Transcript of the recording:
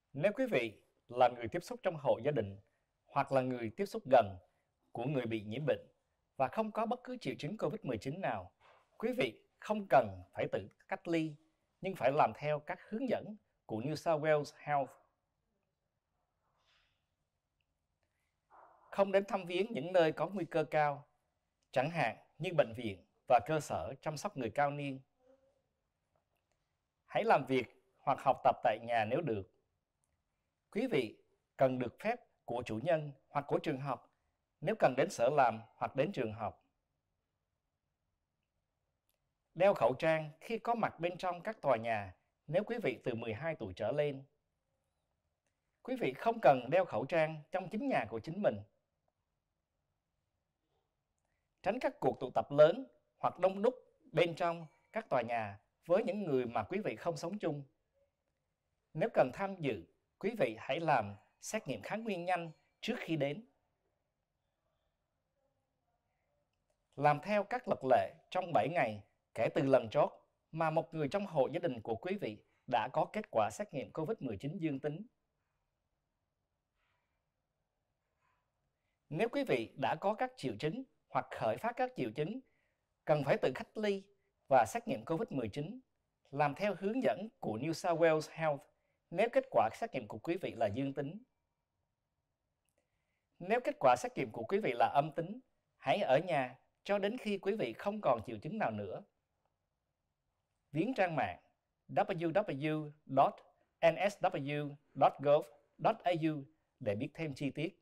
Nếu quý vị là người tiếp xúc trong hộ gia đình hoặc là người tiếp xúc gần của người bị nhiễm bệnh và không có bất cứ triệu chứng COVID-19 nào, quý vị không cần phải tự cách ly nhưng phải làm theo các hướng dẫn của New South Wales Health. Không đến thăm viếng những nơi có nguy cơ cao, chẳng hạn như bệnh viện và cơ sở chăm sóc người cao niên. Hãy làm việc hoặc học tập tại nhà nếu được. Quý vị cần được phép của chủ nhân hoặc của trường học nếu cần đến sở làm hoặc đến trường học. Đeo khẩu trang khi có mặt bên trong các tòa nhà nếu quý vị từ 12 tuổi trở lên. Quý vị không cần đeo khẩu trang trong chính nhà của chính mình. Tránh các cuộc tụ tập lớn hoặc đông đúc bên trong các tòa nhà với những người mà quý vị không sống chung. Nếu cần tham dự, quý vị hãy làm xét nghiệm kháng nguyên nhanh trước khi đến. Làm theo các luật lệ trong 7 ngày kể từ lần chót mà một người trong hộ gia đình của quý vị đã có kết quả xét nghiệm COVID-19 dương tính. Nếu quý vị đã có các triệu chứng hoặc khởi phát các triệu chứng, cần phải tự cách ly và xét nghiệm COVID-19, làm theo hướng dẫn của New South Wales Health nếu kết quả xét nghiệm của quý vị là dương tính. Nếu kết quả xét nghiệm của quý vị là âm tính, hãy ở nhà cho đến khi quý vị không còn triệu chứng nào nữa. Viếng trang mạng www.nsw.gov.au để biết thêm chi tiết.